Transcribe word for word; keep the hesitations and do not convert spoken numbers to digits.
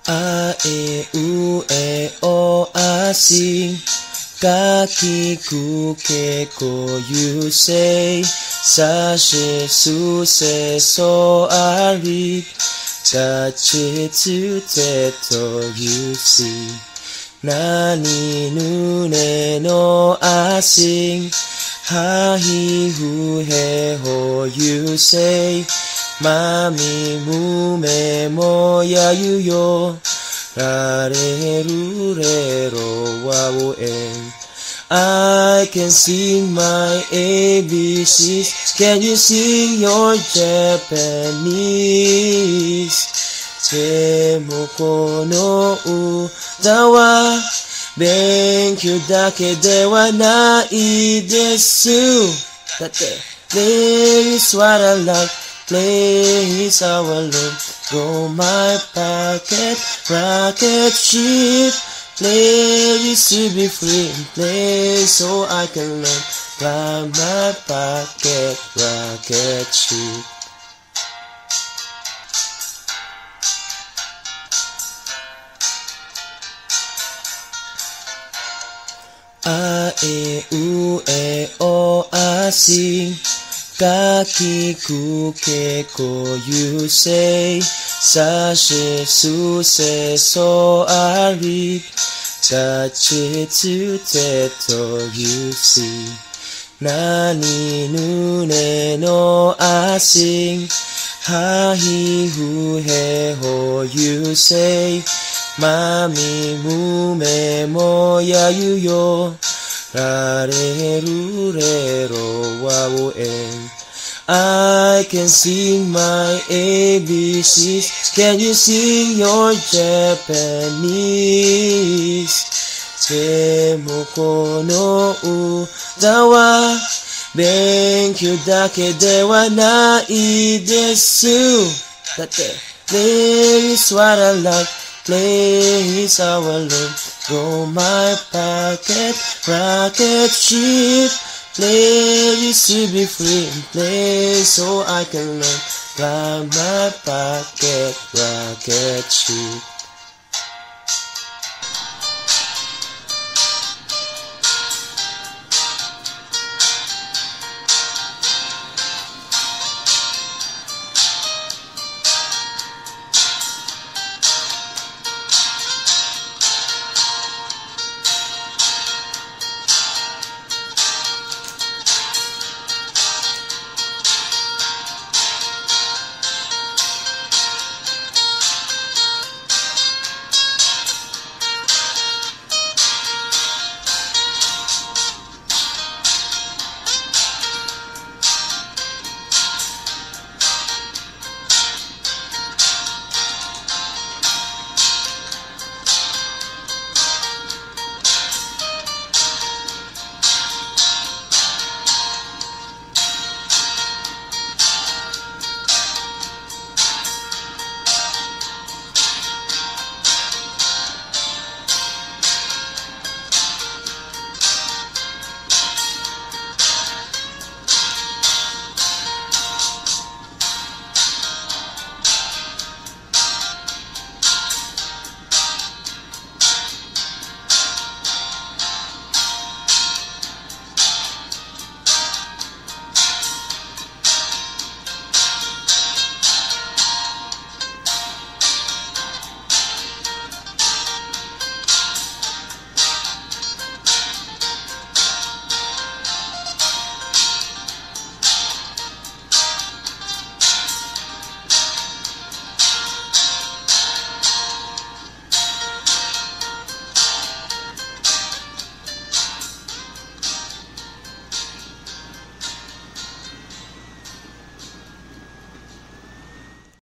あいうえおあしかきくけこゆせさしすせそありがちつてとゆしなにぬねのあしはひふへほゆせまみむめもやゆよられるれろわおえんI can sing my A B Cs Can you sing your Japanese でもこの歌は勉強だけではないですだって There is what I like Play is how I learn Go my pocket rocket ship Play is to be free Play so I can learn Fly my pocket rocket shipあいうえおあしかきくけこゆせさしすせそありがちつてとゆしなにぬねのあしはひふへほゆせまみむめもやゆよられるれろわおえんI can sing my A B Cs Can you sing your Japanese でもこの歌は勉強だけではないですだって There is what I like Play is how I learn Go my pocket rocket ship Play is to be free Play so I can learn Fly my pocket rocket ship